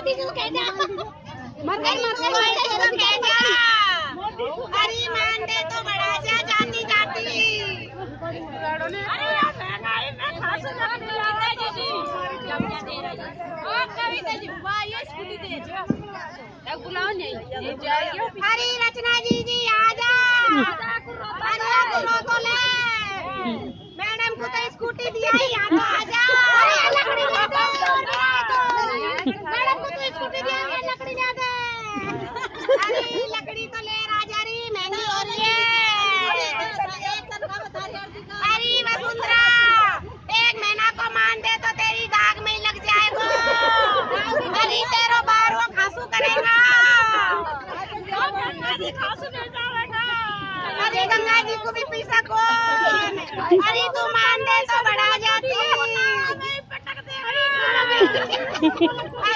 अरे मान दे तो बड़ा जा जाती जाती। अरे रचना जी आजा। अरे तो ले मैडम को तो स्कूटी दिया ही यहाँ तो आजा। मैडम को तो स्कूटी दिया लकड़ी ले दे। अरे लकड़ी तो ले राजा री महंगी हो रही है। अरे वसुंधरा 1 महीना को मान दे तो तेरी दाग में लग जाएगा। अरे तेरो बार वो खांसू करेगा। अरे गंगा जी को भी पी सको। अरे तू मान दे तो बढ़ा जाती।